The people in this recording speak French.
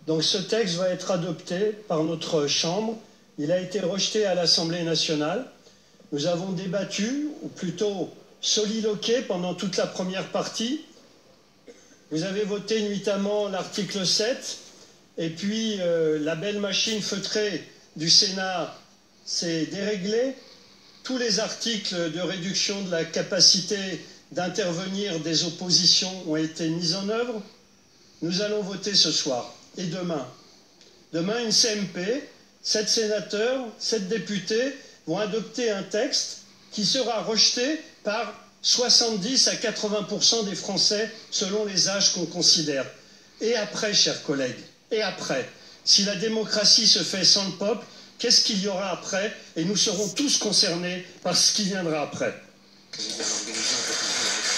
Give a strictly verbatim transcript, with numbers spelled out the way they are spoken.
Donc ce texte va être adopté par notre Chambre. Il a été rejeté à l'Assemblée nationale. Nous avons débattu, ou plutôt soliloqué pendant toute la première partie. Vous avez voté nuitamment l'article sept, et puis euh, la belle machine feutrée du Sénat s'est déréglée. Tous les articles de réduction de la capacité d'intervenir des oppositions ont été mis en œuvre. Nous allons voter ce soir et demain. Demain, une C M P, sept sénateurs, sept députés vont adopter un texte qui sera rejeté par soixante-dix à quatre-vingts pour cent des Français selon les âges qu'on considère. Et après, chers collègues, et après, si la démocratie se fait sans le peuple, qu'est-ce qu'il y aura après? Et nous serons tous concernés par ce qui viendra après.